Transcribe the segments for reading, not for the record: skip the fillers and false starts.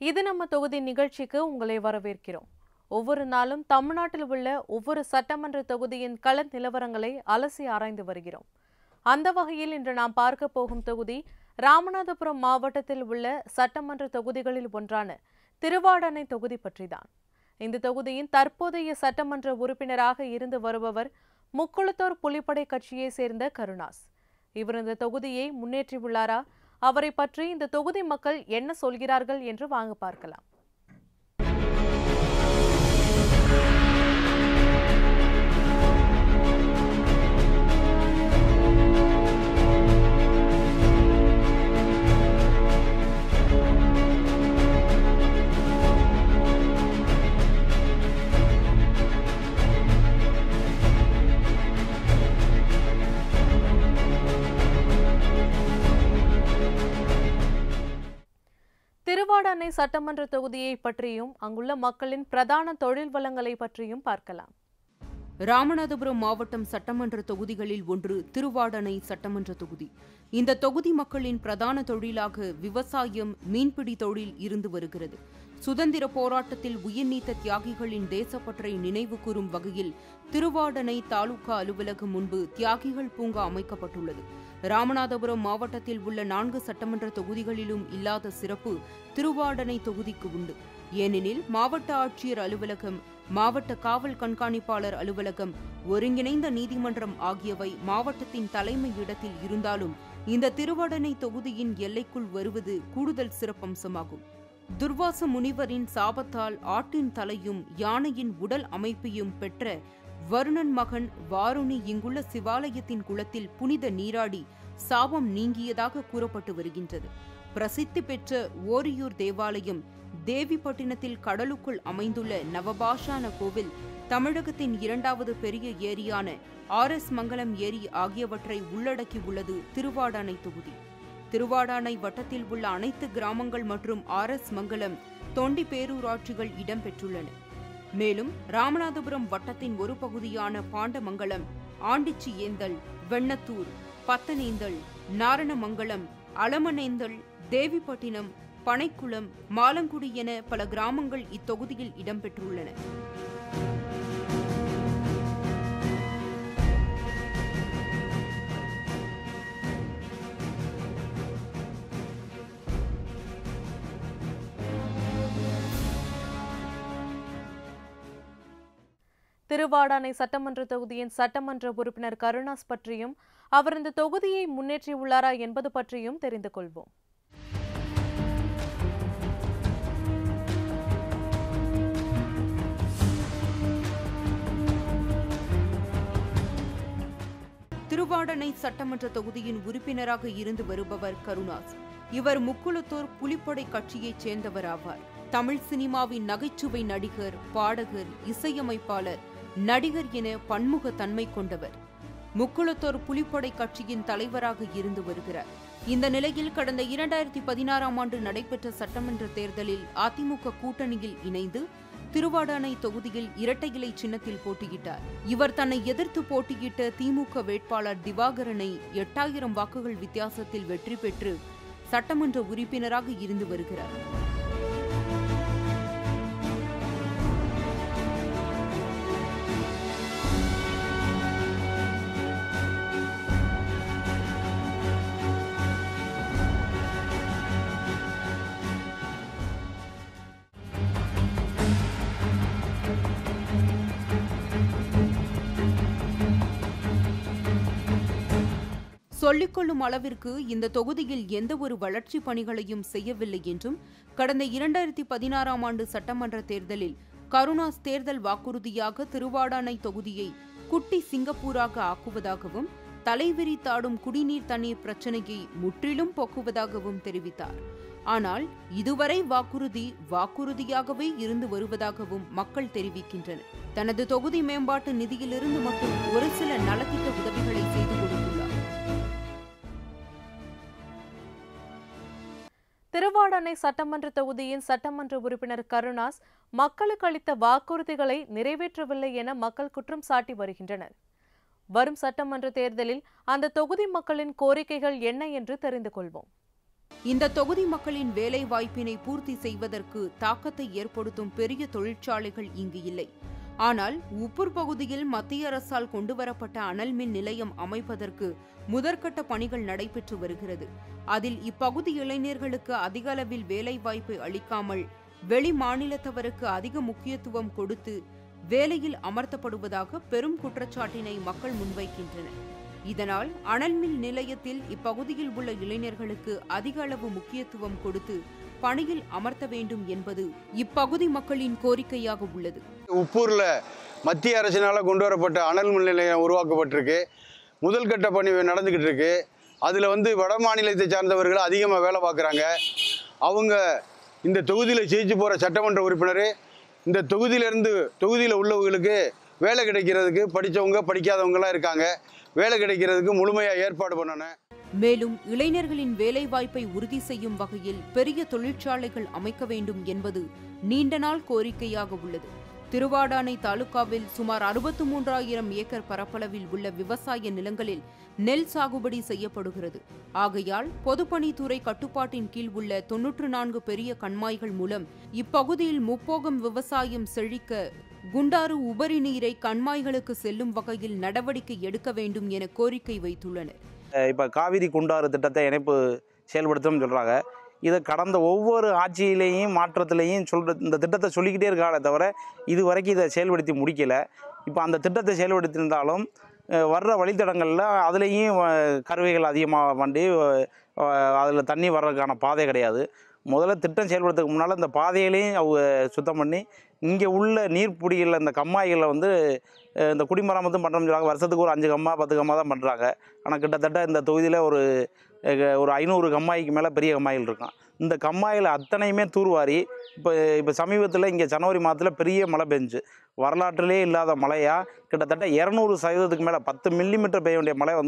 இது நம்ம தொகுதி நிகழ்ச்சிக்கு உங்களை வரவேற்கிறோம். ஒவ்வொரு நாளும் தமிழ்நாட்டில் உள்ள ஒவ்வொரு சட்டமன்ற தொகுதியின் கள நிலவரங்களை அலசி ஆராய்ந்து வருகிறோம். அந்த வகையில் இன்று நாம் பார்க்க போகும் தொகுதி ராமநாதபுரம் மாவட்டத்தில் உள்ள சட்டமன்ற தொகுதிகளில் ஒன்றான திருவாடானை தொகுதி பற்றிதான். இந்த தொகுதியின் தற்போதைய சட்டமன்ற உறுப்பினராக இருந்து வருபவர் முக்குளத்தூர் புலிப்படை கட்சியை சேர்ந்த கருணாஸ். இவர் இந்த தொகுதியை முன்னேற்றியுள்ளாரா, அவரை பற்றி இந்த தொகுதி மக்கள் என்ன சொல்கிறார்கள் என்று வாங்க பார்க்கலாம். திருவாடானை சட்டமன்ற தொகுதியை பற்றியும் அங்குள்ள மக்களின் பிரதான தொழில் வளங்களை பற்றியும் பார்க்கலாம். ராமநாதபுரம் மாவட்டம் சட்டமன்ற தொகுதிகளில் ஒன்று திருவாடானை சட்டமன்ற தொகுதி. இந்த தொகுதி மக்களின் பிரதான தொழிலாக விவசாயம், மீன்பிடி தொழில் இருந்து வருகிறது. சுதந்திர போராட்டத்தில் உயிர் நீத்த தியாகிகளின் தேசப்பற்றை நினைவு கூறும் வகையில் திருவாடானை தாலுகா அலுவலகம் முன்பு தியாகிகள் பூங்கா அமைக்கப்பட்டுள்ளது. ராமநாதபுரம் மாவட்டத்தில் உள்ள 4 சட்டமன்ற தொகுதிகளிலும் இல்லாத சிறப்பு திருவாடானை தொகுதிக்கு உண்டு. ஏனெனில் மாவட்ட ஆட்சியர் அலுவலகம், மாவட்ட காவல் கண்காணிப்பாளர் அலுவலகம், ஒருங்கிணைந்த நீதிமன்றம் ஆகியவை மாவட்டத்தின் தலைமை இடத்தில் இருந்தாலும் இந்த திருவாடானை தொகுதியின் எல்லைக்குள் வருவது கூடுதல் சிறப்பம்சமாகும். துர்வாச முனிவரின் சாபத்தால் ஆட்டின் தலையும் யானையின் உடல் அமைப்பையும் பெற்ற வருணன் மகன் வாருணி இங்குள்ள சிவாலயத்தின் குளத்தில் புனித நீராடி சாபம் நீங்கியதாக கூறப்பட்டு வருகின்றது. பிரசித்தி பெற்ற ஓரியூர் தேவாலயம், தேவிப்பட்டினத்தில் கடலுக்குள் அமைந்துள்ள நவபாஷான கோவில், தமிழகத்தின் 2வது பெரிய ஏரியான RS மங்கலம் ஏரி ஆகியவற்றை உள்ளடக்கி உள்ளது திருவாடானை தொகுதி. திருவாடானை வட்டத்தில் உள்ள அனைத்து கிராமங்கள் மற்றும் RS மங்கலம், தொண்டி பேரூராட்சிகள் இடம்பெற்றுள்ளன. மேலும் ராமநாதபுரம் வட்டத்தின் ஒரு பகுதியான பாண்டமங்கலம், ஆண்டிச்சி ஏந்தல், வெண்ணத்தூர், பத்தனேந்தல், நாரணமங்கலம், அலமனேந்தல், தேவிப்பட்டினம், பனைக்குளம், மாலங்குடி என பல கிராமங்கள் இத்தொகுதியில் இடம்பெற்றுள்ளன. திருவாடானை சட்டமன்ற தொகுதியின் சட்டமன்ற உறுப்பினர் கருணாஸ் பற்றியும் அவர் இந்த தொகுதியை முன்னேற்றியுள்ளாரா என்பது பற்றியும் தெரிந்து கொள்வோம். திருவாடானை சட்டமன்ற தொகுதியின் உறுப்பினராக இருந்து வருபவர் கருணாஸ். இவர் முக்குளத்தூர் புலிப்படை கட்சியைச் சேர்ந்தவராவார். தமிழ் சினிமாவின் நகைச்சுவை நடிகர், பாடகர், இசையமைப்பாளர், நடிகர் என பன்முக தன்மை கொண்டவர். முக்குளத்தூர் புலிப்படை கட்சியின் தலைவராக இருந்து வருகிறார். இந்த நிலையில் கடந்த 2016ஆம் ஆண்டு நடைபெற்ற சட்டமன்ற தேர்தலில் அதிமுக கூட்டணியில் இணைந்து திருவாடானை தொகுதியில் இரட்டை இலை சின்னத்தில் போட்டியிட்டார். இவர் தன்னை எதிர்த்து போட்டியிட்ட திமுக வேட்பாளர் திவாகரனை 8000 வாக்குகள் வித்தியாசத்தில் வெற்றி பெற்று சட்டமன்ற உறுப்பினராக இருந்து வருகிறார். சொல்லிக்கொள்ளும் அளவிற்கு இந்த தொகுதியில் எந்த ஒரு வளர்ச்சி பணிகளையும் செய்யவில்லை என்றும், கடந்த 2016ஆம் ஆண்டு சட்டமன்ற தேர்தலில் கருணாஸ் தேர்தல் வாக்குறுதியாக திருவாடானை தொகுதியை குட்டி சிங்கப்பூராக ஆக்குவதாகவும், தலைவிரி தாடும் குடிநீர் தண்ணீர் பிரச்சினையை முற்றிலும் போக்குவதாகவும் தெரிவித்தார். ஆனால் இதுவரை வாக்குறுதியாகவே இருந்து வருவதாகவும் மக்கள் தெரிவிக்கின்றனர். தனது தொகுதி மேம்பாட்டு நிதியிலிருந்து மட்டும் ஒரு சில நலத்திட்ட உதவிகளை செய்து கொடுத்துள்ளார். திருவாடானை சட்டமன்ற தொகுதியின் சட்டமன்ற உறுப்பினர் கருணாஸ் மக்களுக்கு அளித்த வாக்குறுதிகளை நிறைவேற்றவில்லை என மக்கள் குற்றம் சாட்டி வருகின்றனர். வரும் சட்டமன்ற தேர்தலில் அந்த தொகுதி மக்களின் கோரிக்கைகள் என்ன என்று தெரிந்து கொள்வோம். இந்த தொகுதி மக்களின் வேலை வாய்ப்பினை பூர்த்தி செய்வதற்கு தாக்கத்தை ஏற்படுத்தும் பெரிய தொழிற்சாலைகள் இங்கு இல்லை. ஆனால் உப்பூர் பகுதியில் மத்திய அரசால் கொண்டுவரப்பட்ட அனல் மின் நிலையம் அமைப்பதற்கு முதற்கட்ட பணிகள் நடைபெற்று வருகிறது. அதில் இப்பகுதி இளைஞர்களுக்கு அதிக அளவில் வேலைவாய்ப்பை அளிக்காமல் வெளி மாநிலத்தவருக்கு அதிக முக்கியத்துவம் கொடுத்து வேலையில் அமர்த்தப்படுவதாக பெரும் குற்றச்சாட்டினை மக்கள் முன்வைக்கின்றனர். இதனால் அனல் மின் நிலையத்தில் இப்பகுதியில் உள்ள இளைஞர்களுக்கு அதிக அளவு முக்கியத்துவம் கொடுத்து பணியில் அமர்த்த வேண்டும் என்பது இப்பகுதி மக்களின் கோரிக்கையாக உள்ளது. உப்பூர்ல மத்திய அரசினால கொண்டு வரப்பட்ட அனல் மின் நிலையம் உருவாக்கப்பட்டிருக்கு. முதல் கட்ட பணி நடந்துகிட்டு இருக்கு. அதுல வட மாநிலத்தை சார்ந்தவர்கள் அதிகமாக வேலை பார்க்குறாங்க. அவங்க இந்த தொகுதியில் ஜெயிச்சு போற சட்டமன்ற உறுப்பினர் இந்த தொகுதியில் உள்ளவங்களுக்கு வேலை கிடைக்கிறதுக்கு படித்தவங்க படிக்காதவங்கலாம் இருக்காங்க. வேலை கிடைக்கிறதுக்கு முழுமையாக ஏற்பாடு பண்ணணும். மேலும் இளைஞர்களின் வேலைவாய்ப்பை உறுதி செய்யும் வகையில் பெரிய தொழிற்சாலைகள் அமைக்க வேண்டும் என்பது நீண்ட நாள் கோரிக்கையாக உள்ளது. திருவாடானை தாலுகாவில் சுமார் 63,000 ஏக்கர் பரப்பளவில் உள்ள விவசாய நிலங்களில் நெல் சாகுபடி செய்யப்படுகிறது. ஆகையால் பொதுப்பணித்துறை கட்டுப்பாட்டின் கீழ் உள்ள 94 பெரிய கண்மாய்கள் மூலம் இப்பகுதியில் முப்போகம் விவசாயம் செழிக்க குண்டாறு உபரி நீரை கண்மாய்களுக்கு செல்லும் வகையில் நடவடிக்கை எடுக்க வேண்டும் என கோரிக்கை வைத்துள்ளனர். இப்போ காவிரி குண்டாறு திட்டத்தை இணைப்பு செயல்படுத்தணும்னு சொல்கிறாங்க. இதை கடந்த ஒவ்வொரு ஆட்சியிலையும் மாற்றத்திலையும் இந்த திட்டத்தை சொல்லிக்கிட்டே இருக்காங்களே தவிர இது வரைக்கும் இதை செயல்படுத்தி முடிக்கலை. இப்போ அந்த திட்டத்தை செயல்படுத்தியிருந்தாலும் வர்ற வழித்தடங்களில் அதுலேயும் கருவிகள் அதிகமாக வண்டி அதில் தண்ணி வர்றதுக்கான பாதை கிடையாது. முதல்ல திட்டம் செயல்படுறதுக்கு முன்னால் இந்த பாதைகளையும் அவங்க சுத்தம் பண்ணி இங்கே உள்ள நீர்ப்பிடிகளில் இந்த கம்மாய்களில் இந்த குடிமராமத்தும் பண்ணுறோம்னு சொல்கிறாங்க. வருஷத்துக்கு ஒரு 5 கம்மா 10 கம்மா தான் பண்ணுறாங்க. ஆனால் கிட்டத்தட்ட இந்த தொகுதியில் ஒரு 500 கம்மாய்க்கு மேலே பெரிய கம்மாய்கள் இருக்கும். இந்த கம்மாயில் அத்தனையுமே தூர்வாரி இப்போ சமீபத்தில் இங்கே ஜனவரி மாதத்தில் பெரிய மழை பெஞ்சு வரலாற்றிலே இல்லாத மழையாக கிட்டத்தட்ட 200% மேலே 10 மில்லிமீட்டர் பெய்ய வேண்டிய மழை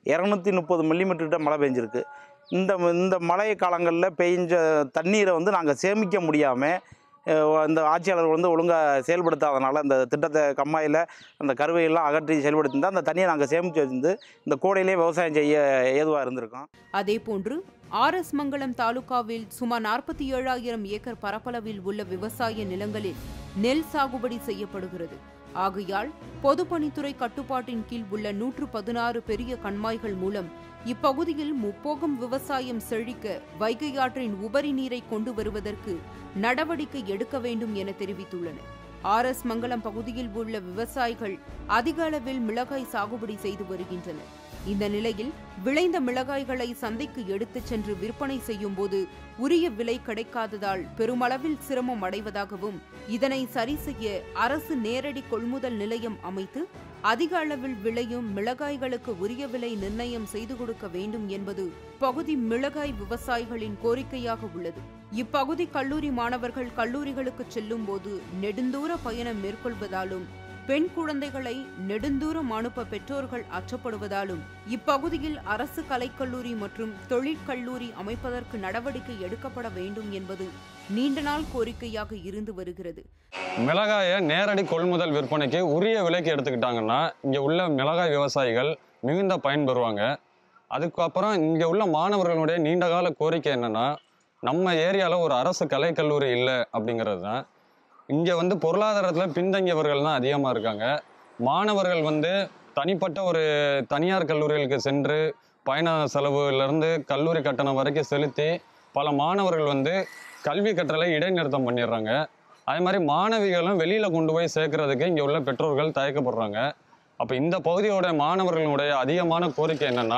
230 மில்லிமீட்டர்கிட்ட மழை பெஞ்சிருக்கு. இந்த மழை காலங்களில் பெய்ஞ்ச தண்ணீரை நாங்கள் சேமிக்க முடியாமல் இந்த ஆட்சியாளர்கள் ஒழுங்காக செயல்படுத்தாதனால அந்த திட்டத்தை கம்மாயில் அந்த கருவையெல்லாம் அகற்றி செயல்படுத்தியிருந்தால் அந்த தண்ணியை நாங்கள் சேமித்து வச்சிருந்து இந்த கோடையிலே விவசாயம் செய்ய ஏதுவாக இருந்திருக்கோம். அதேபோன்று RS மங்கலம் தாலுகாவில் சுமார் 47,000 ஏக்கர் பரப்பளவில் உள்ள விவசாய நிலங்களில் நெல் சாகுபடி செய்யப்படுகிறது. ஆகையால் பொதுப்பணித்துறை கட்டுப்பாட்டின் கீழ் உள்ள 116 பெரிய கண்மாய்கள் மூலம் இப்பகுதியில் முப்போகம் விவசாயம் செழிக்க வைகை ஆற்றின் உபரி நீரை கொண்டு வருவதற்கு நடவடிக்கை எடுக்க வேண்டும் என தெரிவித்துள்ளனர். RS மங்கலம் பகுதியில் உள்ள விவசாயிகள் அதிக அளவில் மிளகாய் சாகுபடி செய்து வருகின்றனர். இந்த நிலையில் விளைந்த மிளகாய்களை சந்தைக்கு எடுத்துச் சென்று விற்பனை செய்யும் போது உரிய விலை கிடைக்காததால் பெருமளவில் சிரமம் அடைவதாகவும் இதனை சரி செய்ய அரசு நேரடி கொள்முதல் நிலையம் அமைத்து அதிக அளவில் விளையும் மிளகாய்களுக்கு உரிய விலை நிர்ணயம் செய்து கொடுக்க வேண்டும் என்பது பகுதி மிளகாய் விவசாயிகளின் கோரிக்கையாக உள்ளது. இப்பகுதி கல்லூரி மாணவர்கள் கல்லூரிகளுக்கு செல்லும் போது நெடுந்தூர பயணம் மேற்கொள்வதாலும் பெண் குழந்தைகளை நெடுந்தூரம் அனுப்ப பெற்றோர்கள் அச்சப்படுவதாலும் இப்பகுதியில் அரசு கலைக்கல்லூரி மற்றும் தொழிற்கல்லூரி அமைப்பதற்கு நடவடிக்கை எடுக்கப்பட வேண்டும் என்பது நீண்ட நாள் கோரிக்கையாக இருந்து வருகிறது. மிளகாயை நேரடி கொள்முதல் விற்பனைக்கு உரிய விலைக்கு எடுத்துக்கிட்டாங்கன்னா இங்கே உள்ள மிளகாய் விவசாயிகள் மிகுந்த பயன்பெறுவாங்க. அதுக்கப்புறம் இங்கே உள்ள மாணவர்களுடைய நீண்டகால கோரிக்கை என்னன்னா, நம்ம ஏரியாவில் ஒரு அரசு கலைக்கல்லூரி இல்லை அப்படிங்கிறது தான். இங்கே பொருளாதாரத்தில் பின்தங்கியவர்கள் தான் அதிகமாக இருக்காங்க. மாணவர்கள் தனிப்பட்ட ஒரு தனியார் கல்லூரிகளுக்கு சென்று பயண செலவுலேருந்து கல்லூரி கட்டணம் வரைக்கும் செலுத்தி பல மாணவர்கள் கல்வி கற்றலை இடைநிறுத்தம் பண்ணிடுறாங்க. அதே மாதிரி மாணவிகளும் வெளியில் கொண்டு போய் சேர்க்கறதுக்கு இங்கே உள்ள பெற்றோர்கள் தயக்கப்படுறாங்க. அப்போ இந்த பகுதியோட மாணவர்களுடைய அதிகமான கோரிக்கை என்னென்னா,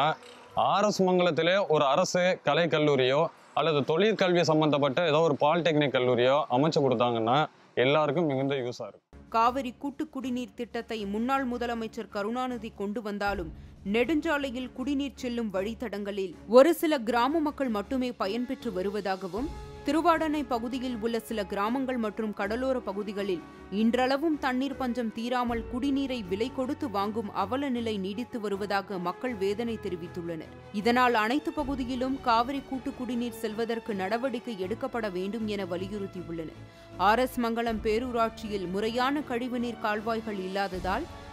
RS மங்கலத்திலே ஒரு அரசு கலை கல்லூரியோ அல்லது தொழிற்கல்வி சம்பந்தப்பட்ட ஏதோ ஒரு பாலிடெக்னிக் கல்லூரியோ அமைச்சு கொடுத்தாங்கன்னா எல்லாருக்கும் மிகுந்த யூஸாக இருக்கும். காவிரி கூட்டு குடிநீர் திட்டத்தை முன்னாள் முதலமைச்சர் கருணாநிதி கொண்டு வந்தாலும் நெடுஞ்சாலையில் குடிநீர் செல்லும் வழித்தடங்களில் ஒரு சில கிராம மக்கள் மட்டுமே பயன்பெற்று வருவதாகவும், திருவாடானை பகுதியில் உள்ள சில கிராமங்கள் மற்றும் கடலோர பகுதிகளில் இன்றளவும் தண்ணீர் பஞ்சம் தீராமல் குடிநீரை விலை கொடுத்து வாங்கும் அவல நிலை நீடித்து வருவதாக மக்கள் வேதனை தெரிவித்துள்ளனர். இதனால் அனைத்து பகுதியிலும் காவிரி கூட்டு குடிநீர் செல்வதற்கு நடவடிக்கை எடுக்கப்பட வேண்டும் என வலியுறுத்தியுள்ளனர். RS மங்கலம் பேரூராட்சியில் முறையான கழிவுநீர் கால்வாய்கள் இல்லாததால்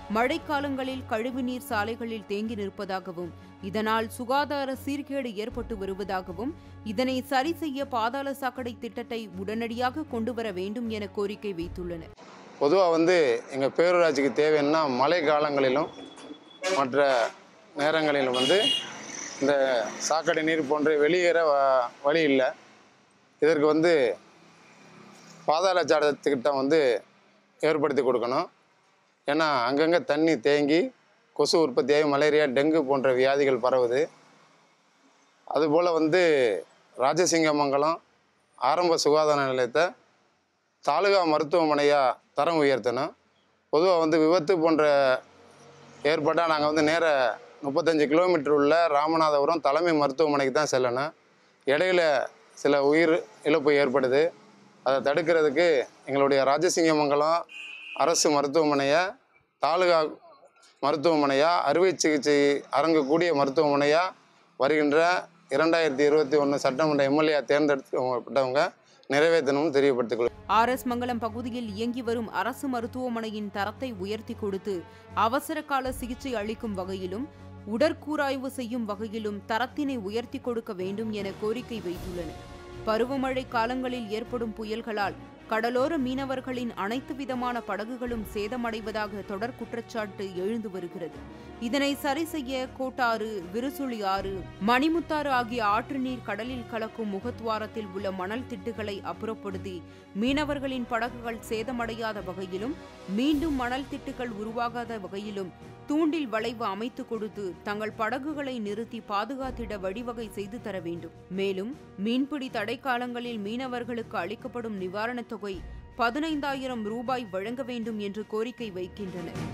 மழைக்காலங்களில் கழிவுநீர் சாலைகளில் தேங்கி நிற்பதாகவும் இதனால் சுகாதார சீர்கேடு ஏற்பட்டு வருவதாகவும் இதனை சரி செய்ய பாதாள சாக்கடை திட்டத்தை உடனடியாக கொண்டு வர வேண்டும் என கோரிக்கை வைத்துள்ளனர். பொதுவாக எங்கள் பேரூராட்சிக்கு தேவைன்னா மழை காலங்களிலும் மற்ற நேரங்களிலும் இந்த சாக்கடை நீர் போன்ற வெளியேற வழி இல்லை. இதற்கு பாதாள சாக்கடை திட்டம் ஏற்படுத்தி கொடுக்கணும். ஏன்னா அங்கங்கே தண்ணி தேங்கி கொசு உற்பத்தியாகி மலேரியா, டெங்கு போன்ற வியாதிகள் பரவுது. அதுபோல் ராஜசிங்கமங்கலம் ஆரம்ப சுகாதார நிலையத்தை தாலுகா மருத்துவமனையாக தரம் உயர்த்தணும். பொதுவாக விபத்து போன்ற ஏற்பட்டால் நாங்கள் நேர 35 கிலோமீட்டர் உள்ள ராமநாதபுரம் தலைமை மருத்துவமனைக்கு தான் செல்லணும். இடையில சில உயிர் இழப்பு ஏற்படுது. அதை தடுக்கிறதுக்கு எங்களுடைய ராஜசிங்கமங்கலம் அரசு மருத்துவமனையை தாலுகா மருத்துவமனையாக, அறுவை சிகிச்சை அரங்கக்கூடிய மருத்துவமனையாக வருகின்ற 2021 சட்டமன்ற எம்எல்ஏ தேர்ந்தெடுக்கப்பட்டவங்க நிறைவேற்றணும்னு தெரியப்படுத்திக் RS மங்கலம் பகுதியில் இயங்கி வரும் அரசு மருத்துவமனையின் தரத்தை உயர்த்தி கொடுத்து அவசர கால சிகிச்சை அளிக்கும் வகையிலும் உடற்கூராய்வு செய்யும் வகையிலும் தரத்தினை உயர்த்தி கொடுக்க வேண்டும் என கோரிக்கை வைத்துள்ளனர். பருவமழை காலங்களில் ஏற்படும் புயல்களால் கடலோர மீனவர்களின் அனைத்து விதமான படகுகளும் சேதமடைவதாக தொடர் குற்றச்சாட்டு எழுந்து வருகிறது. இதனை சரி செய்ய கோட்டாறு, விருசுளி ஆறு, மணிமுத்தாறு ஆகிய ஆற்று நீர் கடலில் கலக்கும் முகத்துவாரத்தில் உள்ள மணல் திட்டுகளை அப்புறப்படுத்தி மீனவர்களின் படகுகள் சேதமடையாத வகையிலும் மீண்டும் மணல் திட்டுகள் உருவாகாத வகையிலும் தூண்டில் வளைவு அமைத்து கொடுத்து தங்கள் படகுகளை நிறுத்தி பாதுகாத்திட வழிவகை செய்து தர வேண்டும். மேலும் மீன்பிடி தடை காலங்களில் மீனவர்களுக்கு அளிக்கப்படும் நிவாரணத் தொகை 15,000 ரூபாய் வழங்க வேண்டும் என்று கோரிக்கை வைக்கின்றனர்.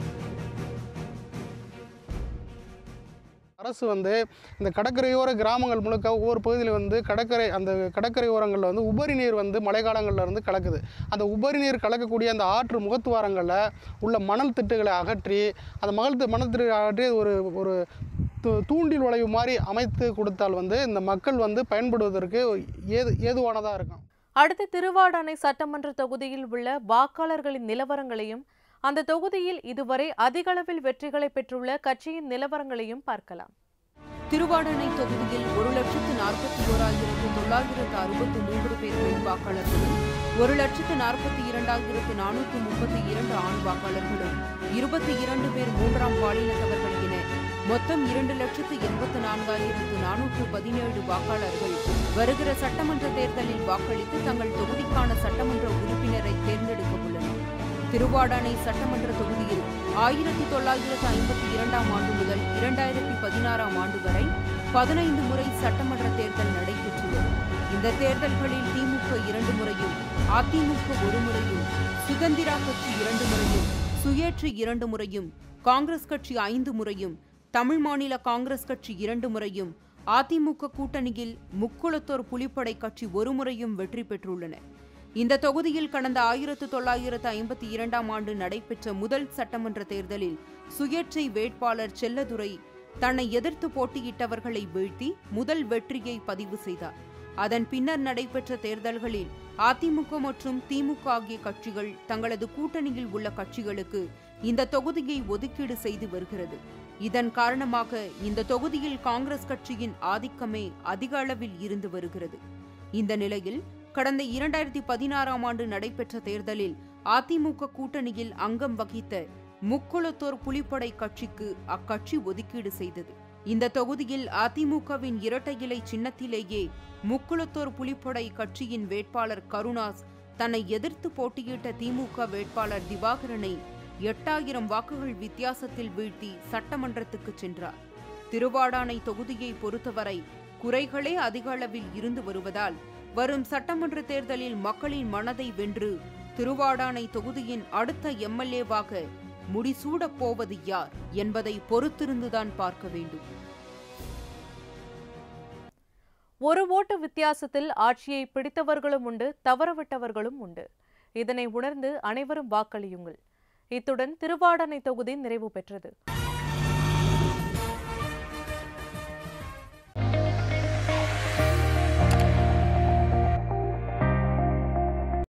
அரசு இந்த கடற்கரையோர கிராமங்கள் முழுக்க ஒவ்வொரு பகுதியில் அந்த கடற்கரை ஓரங்களில் உபரி நீர் மழை காலங்களில் கலக்குது. அந்த உபரி நீர் கலக்கக்கூடிய அந்த ஆற்று முகத்துவாரங்களில் உள்ள மணல் திட்டுகளை அகற்றி அந்த மணல் திட்டுகளை அகற்றி ஒரு தூண்டில் வளைவு மாதிரி அமைத்து கொடுத்தால் இந்த மக்கள் பயன்படுவதற்கு ஏதுவானதாக இருக்கும். அடுத்து திருவாடானை சட்டமன்ற தொகுதியில் உள்ள வாக்காளர்களின் நிலவரங்களையும் அந்த தொகுதியில் இதுவரை அதிக அளவில் வெற்றிகளை பெற்றுள்ள கட்சியின் நிலவரங்களையும் பார்க்கலாம். திருவாடானை தொகுதியில் 1,41,963 பேர் பெண் வாக்காளர்களும் 1,42,432 ஆண் வாக்காளர்களும் 22 பேர் மூன்றாம் பாலினத்தவர்கள் என மொத்தம் 2,84,417 வாக்காளர்கள் வருகிற சட்டமன்ற தேர்தலில் வாக்களித்து தங்கள் தொகுதிக்கான சட்டமன்ற உறுப்பினரை தேர்ந்தெடுக்க உள்ளனர். திருவாடானை சட்டமன்ற தொகுதியில் 1952 ஆண்டு முதல் 2016 ஆண்டு வரை 15 முறை சட்டமன்ற தேர்தல் நடைபெற்றுள்ளது. இந்த தேர்தல்களில் திமுக 2 முறையும், அதிமுக 1 முறையும், சுதந்திரா கட்சி 2 முறையும், சுயேட்சை 2 முறையும், காங்கிரஸ் கட்சி 5 முறையும், தமிழ் மாநில காங்கிரஸ் கட்சி 2 முறையும், அதிமுக கூட்டணியில் முக்குளத்தோர் புலிப்படை கட்சி 1 முறையும் வெற்றி பெற்றுள்ளன. இந்த தொகுதியில் கடந்த 1952 ஆண்டு நடைபெற்ற முதல் சட்டமன்ற தேர்தலில் சுயேட்சை வேட்பாளர் செல்லதுரை தன்னை எதிர்த்து போட்டியிட்டவர்களை வீழ்த்தி முதல் வெற்றியை பதிவு செய்தார். அதன் பின்னர் நடைபெற்ற தேர்தல்களில் அதிமுக மற்றும் திமுக ஆகிய கட்சிகள் தங்களது கூட்டணியில் உள்ள கட்சிகளுக்கு இந்த தொகுதியை ஒதுக்கீடு செய்து வருகிறது. இதன் காரணமாக இந்த தொகுதியில் காங்கிரஸ் கட்சியின் ஆதிக்கமே அதிக அளவில் இருந்து வருகிறது. இந்த நிலையில் கடந்த 2016 ஆண்டு நடைபெற்ற தேர்தலில் அதிமுக கூட்டணியில் அங்கம் வகித்த முக்குளத்தோர் புலிப்படை கட்சிக்கு அக்கட்சி ஒதுக்கீடு செய்தது. இந்த தொகுதியில் அதிமுகவின் இரட்டை இலை சின்னத்திலேயே முக்குளத்தோர் புலிப்படை கட்சியின் வேட்பாளர் கருணாஸ் தன்னை எதிர்த்து போட்டியிட்ட திமுக வேட்பாளர் திவாகரனை 8000 வாக்குகள் வித்தியாசத்தில் வீழ்த்தி சட்டமன்றத்துக்கு சென்றார். திருவாடானை தொகுதியை பொறுத்தவரை குறைகளே அதிக அளவில் இருந்து வருவதால் வரும் சட்டமன்ற தேர்தலில் மக்களின் மனதை வென்று திருவாடானை தொகுதியின் அடுத்த எம்எல்ஏவாக முடிசூடப் போவது யார் என்பதை பொறுத்திருந்துதான் பார்க்க வேண்டும். ஒரு ஓட்டு வித்தியாசத்தில் ஆட்சியை பிடித்தவர்களும் உண்டு, தவறவிட்டவர்களும் உண்டு. இதனை உணர்ந்து அனைவரும் வாக்களியுங்கள். இத்துடன் திருவாடானை தொகுதி நிறைவு பெற்றது.